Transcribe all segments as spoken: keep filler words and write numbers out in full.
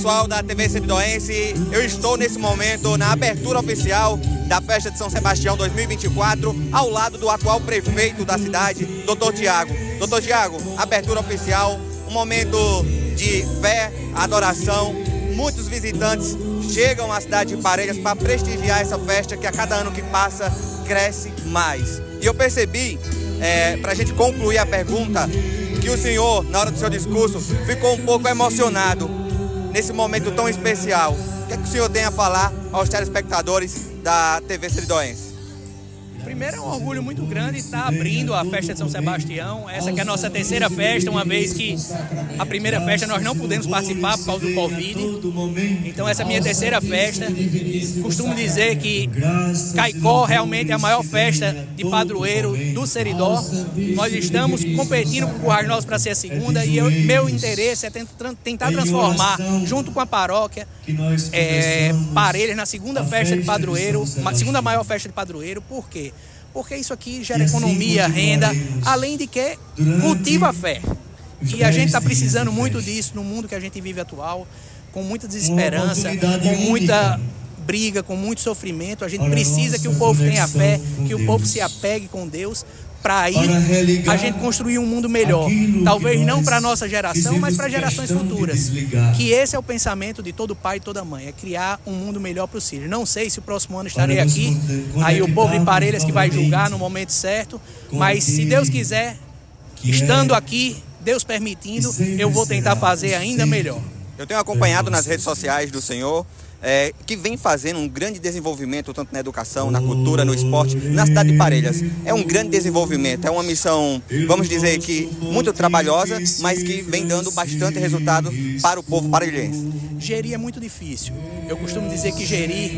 pessoal da T V Seridoense, eu estou nesse momento na abertura oficial da Festa de São Sebastião dois mil e vinte e quatro, ao lado do atual prefeito da cidade, doutor Tiago. doutor Tiago, abertura oficial, um momento de fé, adoração. Muitos visitantes chegam à cidade de Parelhas para prestigiar essa festa que a cada ano que passa cresce mais. E eu percebi, é, para a gente concluir a pergunta, que o senhor, na hora do seu discurso, ficou um pouco emocionado nesse momento tão especial. O que é que o senhor tem a falar aos telespectadores da T V Seridoense? Primeiro, é um orgulho muito grande estar abrindo a festa de São Sebastião. Essa que é a nossa terceira festa, uma vez que a primeira festa nós não pudemos participar por causa do Covid. Então essa é a minha terceira festa. Costumo dizer que Caicó realmente é a maior festa de padroeiro do Seridó. Nós estamos competindo com o Currais Novos para ser a segunda e eu, meu interesse é tentar transformar, junto com a paróquia, é, Parelhas na segunda festa de padroeiro, a segunda maior festa de padroeiro. Por quê? Porque isso aqui gera economia, renda, além de que cultiva a fé. E a gente está precisando muito disso no mundo que a gente vive atual, com muita desesperança, com muita briga, com muito sofrimento. A gente precisa que o povo tenha fé, que o povo se apegue com Deus, para aí a gente construir um mundo melhor. Talvez não para a nossa geração, mas para gerações futuras. Que esse é o pensamento de todo pai e toda mãe, é criar um mundo melhor para os filhos. Não sei se o próximo ano estarei aqui, aí o povo de Parelhas que vai julgar no momento certo, mas se Deus quiser, estando aqui, Deus permitindo, eu vou tentar fazer ainda melhor. Eu tenho acompanhado nas redes sociais do senhor, É, que vem fazendo um grande desenvolvimento, tanto na educação, na cultura, no esporte, na cidade de Parelhas. É um grande desenvolvimento, é uma missão, vamos dizer que muito trabalhosa, mas que vem dando bastante resultado para o povo parelhense. Gerir é muito difícil. Eu costumo dizer que gerir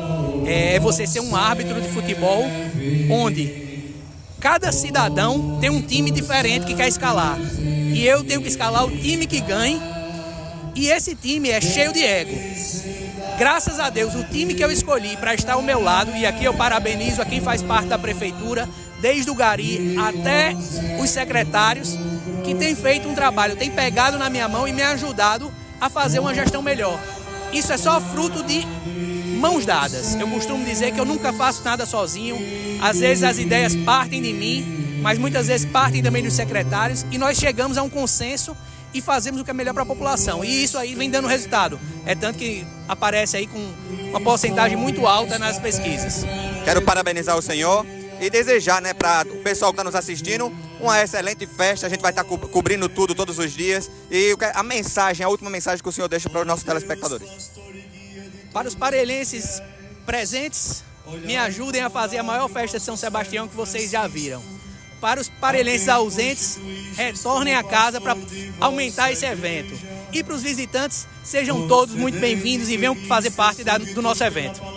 é você ser um árbitro de futebol, onde cada cidadão tem um time diferente que quer escalar. E eu tenho que escalar o time que ganhe, e esse time é cheio de ego. Graças a Deus, o time que eu escolhi para estar ao meu lado, e aqui eu parabenizo a quem faz parte da prefeitura, desde o Gari até os secretários, que tem feito um trabalho, tem pegado na minha mão e me ajudado a fazer uma gestão melhor. Isso é só fruto de mãos dadas. Eu costumo dizer que eu nunca faço nada sozinho. Às vezes as ideias partem de mim, mas muitas vezes partem também dos secretários, e nós chegamos a um consenso e fazemos o que é melhor para a população. E isso aí vem dando resultado. É tanto que aparece aí com uma porcentagem muito alta nas pesquisas. Quero parabenizar o senhor e desejar, né, para o pessoal que está nos assistindo, uma excelente festa. A gente vai estar co cobrindo tudo todos os dias. E a mensagem, a última mensagem que o senhor deixa para os nossos telespectadores. Para os parelhenses presentes, me ajudem a fazer a maior festa de São Sebastião que vocês já viram. Para os parelhenses ausentes, retornem a casa para aumentar esse evento. E para os visitantes, sejam todos muito bem-vindos e venham fazer parte da, do nosso evento.